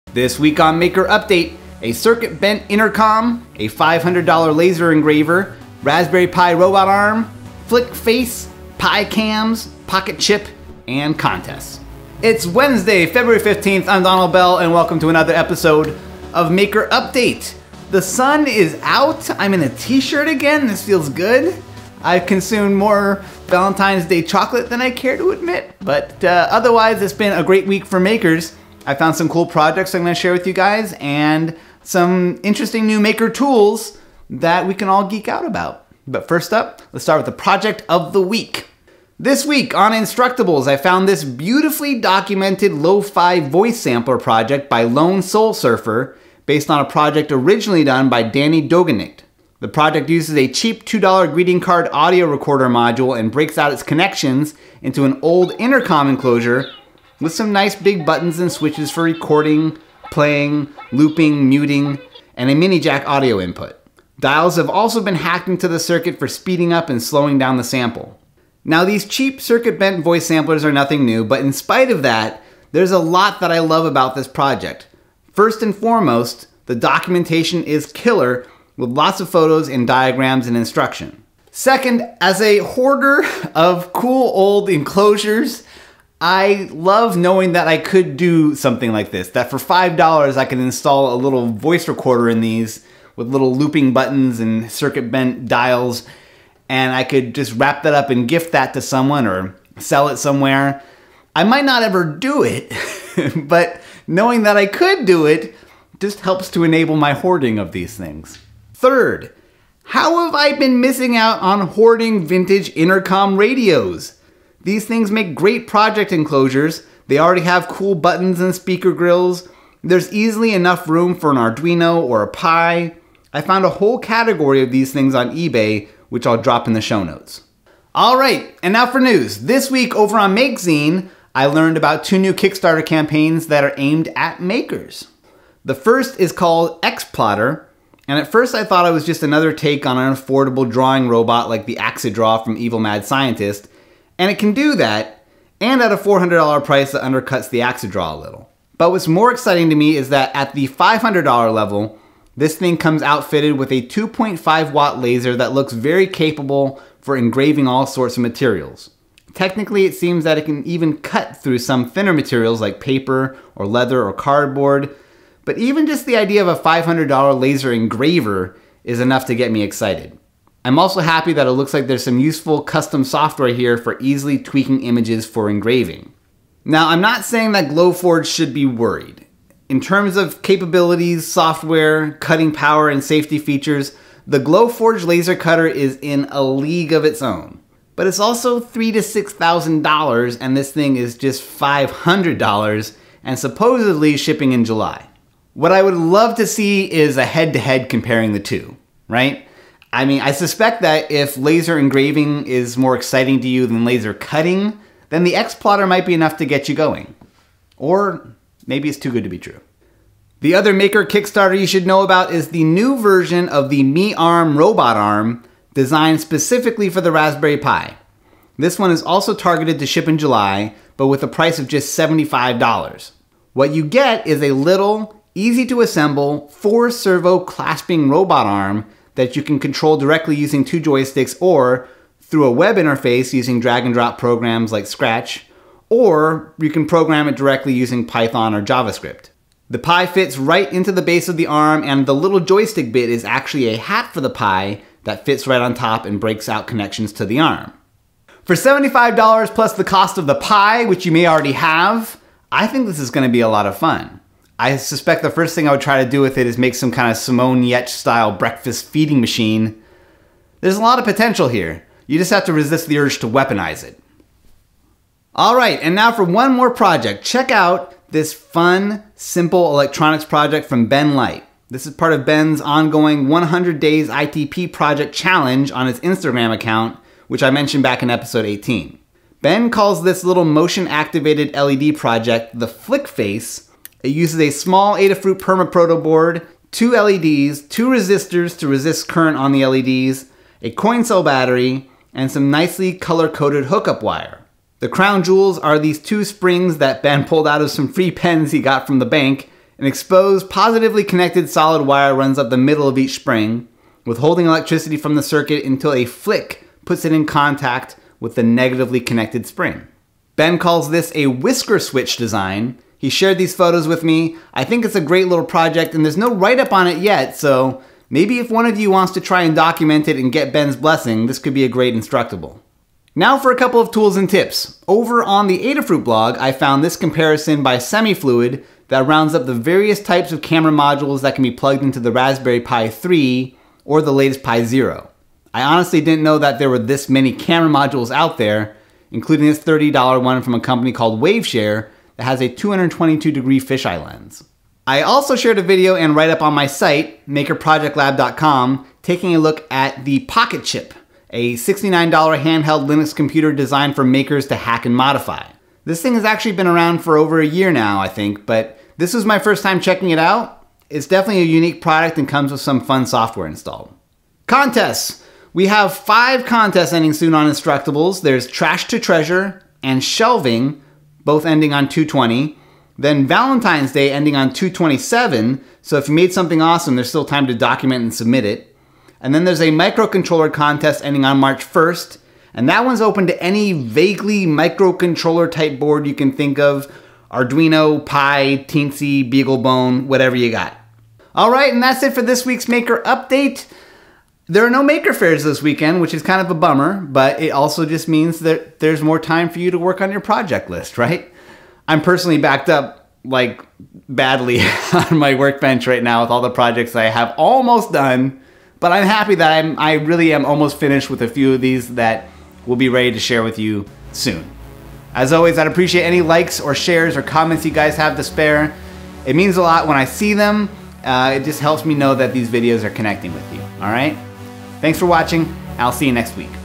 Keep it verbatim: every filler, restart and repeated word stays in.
This week on Maker Update, a circuit bent intercom, a five hundred dollar laser engraver, Raspberry Pi robot arm, flick face, Pi cams, PocketCHIP, and contests. It's Wednesday, February fifteenth. I'm Donald Bell, and welcome to another episode of Maker Update. The sun is out. I'm in a t-shirt again. This feels good. I've consumed more Valentine's Day chocolate than I care to admit, but uh, otherwise it's been a great week for makers. I found some cool projects I'm going to share with you guys and some interesting new maker tools that we can all geek out about. But first up, let's start with the project of the week. This week on Instructables, I found this beautifully documented lo-fi voice sampler project by lonesoulsurfer based on a project originally done by Dani Dögenigt. The project uses a cheap two dollar greeting card audio recorder module and breaks out its connections into an old intercom enclosure with some nice big buttons and switches for recording, playing, looping, muting, and a mini jack audio input. Dials have also been hacked into the circuit for speeding up and slowing down the sample. Now, these cheap circuit bent voice samplers are nothing new, but in spite of that, there's a lot that I love about this project. First and foremost, the documentation is killer, with lots of photos and diagrams and instruction. Second, as a hoarder of cool old enclosures, I love knowing that I could do something like this, that for five dollars I can install a little voice recorder in these with little looping buttons and circuit bent dials, and I could just wrap that up and gift that to someone or sell it somewhere. I might not ever do it, but knowing that I could do it just helps to enable my hoarding of these things. Third, how have I been missing out on hoarding vintage intercom radios? These things make great project enclosures. They already have cool buttons and speaker grills. There's easily enough room for an Arduino or a Pi. I found a whole category of these things on eBay, which I'll drop in the show notes. All right, and now for news. This week over on MakeZine, I learned about two new Kickstarter campaigns that are aimed at makers. The first is called XPlotter, and at first I thought it was just another take on an affordable drawing robot like the Axedraw from Evil Mad Scientist, and it can do that, and at a four hundred dollar price that undercuts the Axedraw a little. But what's more exciting to me is that at the five hundred dollar level, this thing comes outfitted with a two point five watt laser that looks very capable for engraving all sorts of materials. Technically, it seems that it can even cut through some thinner materials like paper or leather or cardboard, but even just the idea of a five hundred dollar laser engraver is enough to get me excited. I'm also happy that it looks like there's some useful custom software here for easily tweaking images for engraving. Now, I'm not saying that Glowforge should be worried. In terms of capabilities, software, cutting power, and safety features, the Glowforge laser cutter is in a league of its own. But it's also three thousand to six thousand dollars, and this thing is just five hundred dollars and supposedly shipping in July. What I would love to see is a head-to-head comparing the two, right? I mean, I suspect that if laser engraving is more exciting to you than laser cutting, then the XPlotter might be enough to get you going. Or maybe it's too good to be true. The other maker Kickstarter you should know about is the new version of the MeArm robot arm designed specifically for the Raspberry Pi. This one is also targeted to ship in July, but with a price of just seventy-five dollars. What you get is a little, easy to assemble, four servo clasping robot arm that you can control directly using two joysticks or through a web interface using drag and drop programs like Scratch, or you can program it directly using Python or JavaScript. The Pi fits right into the base of the arm, and the little joystick bit is actually a hat for the Pi that fits right on top and breaks out connections to the arm. For seventy-five dollars plus the cost of the Pi, which you may already have, I think this is going to be a lot of fun. I suspect the first thing I would try to do with it is make some kind of Simone Yetch style breakfast feeding machine. There's a lot of potential here. You just have to resist the urge to weaponize it. All right, and now for one more project. Check out this fun, simple electronics project from Ben Light. This is part of Ben's ongoing one hundred days I T P project challenge on his Instagram account, which I mentioned back in episode eighteen. Ben calls this little motion-activated L E D project the Flick Face. It uses a small Adafruit permaproto board, two L E Ds, two resistors to resist current on the L E Ds, a coin cell battery, and some nicely color-coded hookup wire. The crown jewels are these two springs that Ben pulled out of some free pens he got from the bank An exposed, positively connected solid wire runs up the middle of each spring, withholding electricity from the circuit until a flick puts it in contact with the negatively connected spring. Ben calls this a whisker switch design. He shared these photos with me. I think it's a great little project, and there's no write-up on it yet, so maybe if one of you wants to try and document it and get Ben's blessing, this could be a great instructable. Now for a couple of tools and tips. Over on the Adafruit blog, I found this comparison by Semifluid that rounds up the various types of camera modules that can be plugged into the Raspberry Pi three or the latest Pi Zero. I honestly didn't know that there were this many camera modules out there, including this thirty dollar one from a company called Waveshare that has a two hundred twenty-two degree fisheye lens. I also shared a video and write-up on my site, maker project lab dot com, taking a look at the PocketCHIP, a sixty-nine dollar handheld Linux computer designed for makers to hack and modify. This thing has actually been around for over a year now, I think, but this was my first time checking it out. It's definitely a unique product and comes with some fun software installed. Contests! We have five contests ending soon on Instructables. There's Trash to Treasure and Shelving, both ending on two twenty. Then Valentine's Day ending on two twenty-seven, so if you made something awesome, there's still time to document and submit it. And then there's a microcontroller contest ending on March first, and that one's open to any vaguely microcontroller type board you can think of. Arduino, Pi, Teensy, BeagleBone, whatever you got. All right, and that's it for this week's Maker Update. There are no Maker Fairs this weekend, which is kind of a bummer, but it also just means that there's more time for you to work on your project list, right? I'm personally backed up, like, badly on my workbench right now with all the projects I have almost done, but I'm happy that I'm, I really am almost finished with a few of these that we'll be ready to share with you soon. As always, I'd appreciate any likes or shares or comments you guys have to spare. It means a lot when I see them. Uh, it just helps me know that these videos are connecting with you, all right? Thanks for watching. I'll see you next week.